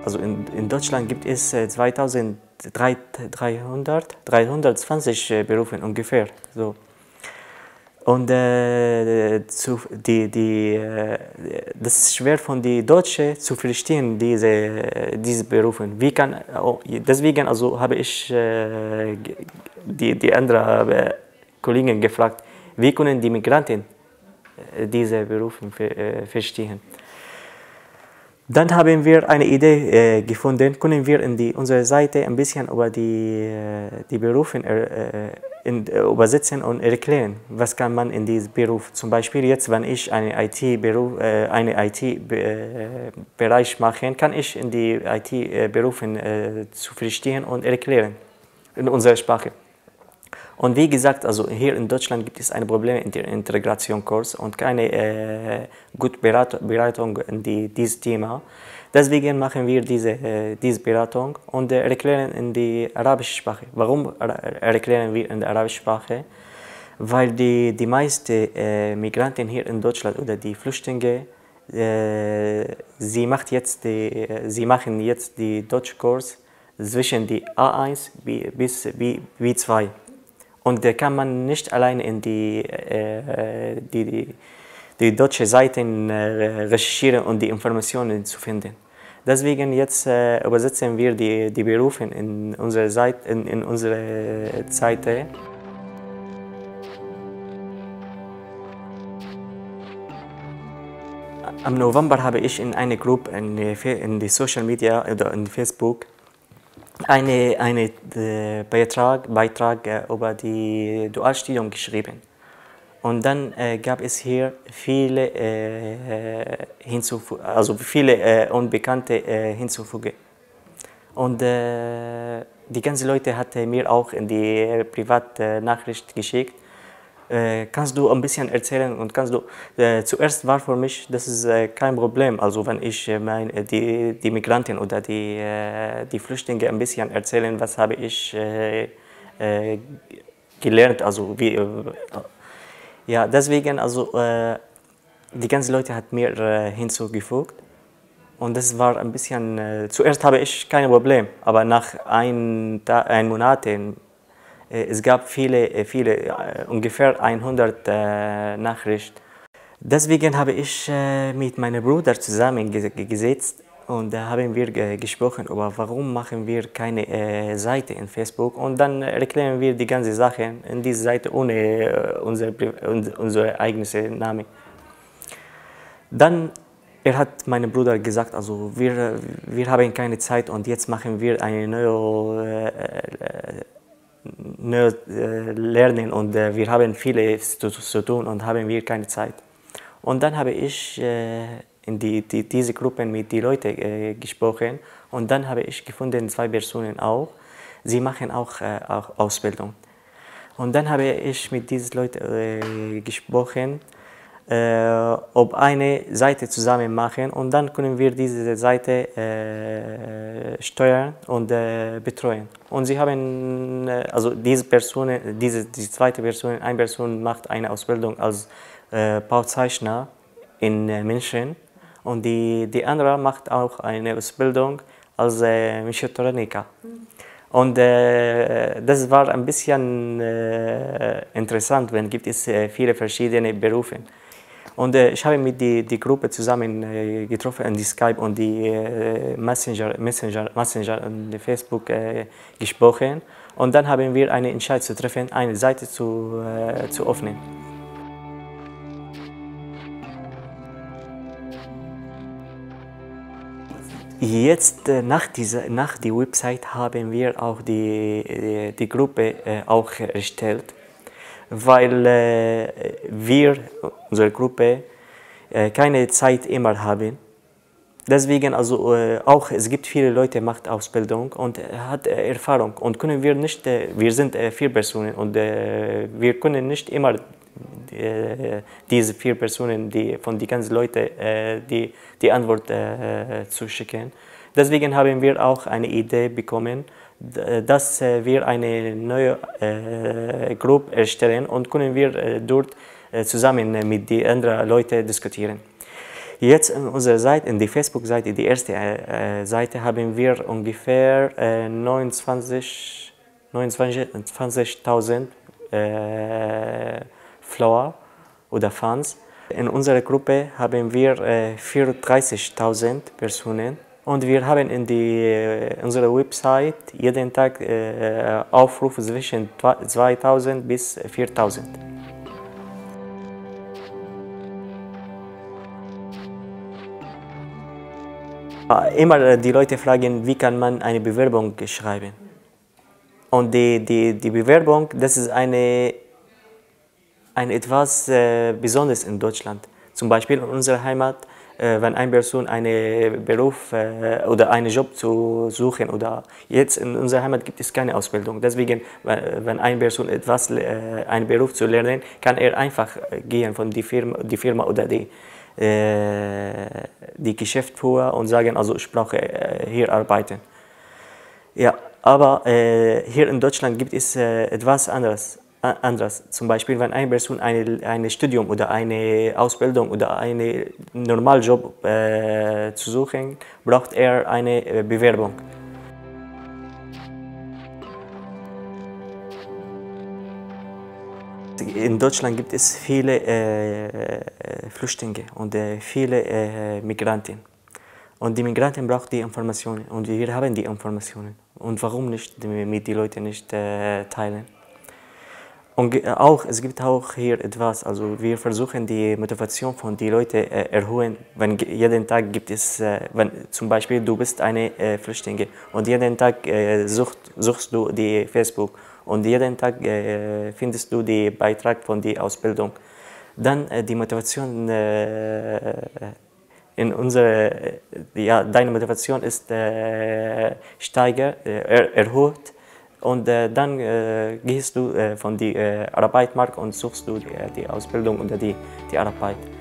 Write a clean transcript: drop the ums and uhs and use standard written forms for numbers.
Also in Deutschland gibt es 320 Berufe ungefähr. So. Und das ist schwer von den Deutschen zu verstehen, diese Berufe. Deswegen also habe ich die anderen Kollegen gefragt, wie können die Migranten diese Berufe verstehen. Dann haben wir eine Idee gefunden, können wir unsere Seite ein bisschen über die Berufe übersetzen und erklären, was kann man in diesem Beruf. Zum Beispiel jetzt, wenn ich einen IT-Bereich mache, kann ich in die IT-Berufe zu verstehen und erklären in unserer Sprache. Und wie gesagt, also hier in Deutschland gibt es ein Problem in der Integrationskurs und keine gute Beratung in dieses Thema. Deswegen machen wir diese Beratung und erklären in die arabische Sprache. Warum erklären wir in der arabischen Sprache? Weil die meisten Migranten hier in Deutschland oder die Flüchtlinge, sie machen jetzt die Deutschkurs zwischen die A1 bis B2. Und da kann man nicht allein in die deutsche Seiten recherchieren und die Informationen zu finden. Deswegen jetzt übersetzen wir die Berufe in unsere Seite. Am November habe ich in einer Gruppe in die Social Media oder in Facebook einen Beitrag über die Dualstudium geschrieben. Und dann gab es hier viele Unbekannte hinzufügen. Und die ganzen Leute hatten mir auch in die private Nachricht geschickt. Kannst du ein bisschen erzählen und zuerst war für mich, das ist kein Problem, also wenn ich die Migranten oder die Flüchtlinge ein bisschen erzählen, was habe ich gelernt, also ja, deswegen, also die ganzen Leute hat mir hinzugefügt und das war ein bisschen, zuerst habe ich kein Problem, aber nach ein Monat, es gab viele, ungefähr 100 Nachrichten. Deswegen habe ich mit meinem Bruder zusammengesetzt und da haben wir gesprochen über, warum machen wir keine Seite in Facebook und dann erklären wir die ganze Sache in dieser Seite ohne unser eigenes Name. Dann hat mein Bruder gesagt, also wir haben keine Zeit und jetzt machen wir eine neue lernen und wir haben vieles zu tun und haben wir keine Zeit. Und dann habe ich in diese Gruppen mit den Leuten gesprochen und dann habe ich gefunden 2 Personen auch, sie machen auch Ausbildung. Und dann habe ich mit diesen Leuten gesprochen, ob eine Seite zusammen machen und dann können wir diese Seite steuern und betreuen. Und sie haben, also die zweite Person, eine Person macht eine Ausbildung als Bauzeichner in München und die andere macht auch eine Ausbildung als Mechatroniker. Und das war ein bisschen interessant, wenn gibt es viele verschiedene Berufe. Und ich habe mit die Gruppe zusammen getroffen in die Skype und die Messenger und Facebook gesprochen. Und dann haben wir eine Entscheidung zu treffen, eine Seite zu öffnen. Jetzt nach der Website haben wir auch die Gruppe auch erstellt, weil unsere Gruppe, keine Zeit immer haben. Deswegen also auch, es gibt viele Leute, die machen Ausbildung und hat Erfahrung und können wir nicht, wir sind 4 Personen und wir können nicht immer diese 4 Personen, von den ganzen Leuten, die Antwort zu schicken. Deswegen haben wir auch eine Idee bekommen, dass wir eine neue Gruppe erstellen und können wir dort zusammen mit den anderen Leuten diskutieren. Jetzt in unserer Seite, in die Facebook-Seite, die erste Seite, haben wir ungefähr 29.000 Follower oder Fans. In unserer Gruppe haben wir 34.000 Personen und wir haben in unserer Website jeden Tag Aufrufe zwischen 2.000 bis 4.000. Immer die Leute fragen, wie kann man eine Bewerbung schreiben. Und die Bewerbung, das ist etwas Besonderes in Deutschland. Zum Beispiel in unserer Heimat, wenn eine Person einen Beruf oder einen Job zu suchen oder jetzt in unserer Heimat gibt es keine Ausbildung. Deswegen, wenn eine Person einen Beruf zu lernen, kann er einfach gehen von die Firma oder die Geschäftsführer und sagen, also ich brauche hier arbeiten. Ja, aber hier in Deutschland gibt es etwas anderes. Zum Beispiel, wenn eine Person ein Studium oder eine Ausbildung oder einen normalen Job zu suchen, braucht er eine Bewerbung. In Deutschland gibt es viele Flüchtlinge und viele Migranten. Und die Migranten brauchen die Informationen und wir haben die Informationen. Und warum nicht mit den Leuten nicht teilen? Und es gibt auch hier etwas, also wir versuchen die Motivation von den Leuten erhöhen. Wenn jeden Tag gibt es, wenn zum Beispiel du bist eine Flüchtlinge und jeden Tag suchst du die Facebook und jeden Tag findest du den Beitrag von der Ausbildung, dann die Motivation deine Motivation ist erhöht. Und dann gehst du von die Arbeitsmarkt und suchst du die Ausbildung oder die Arbeit.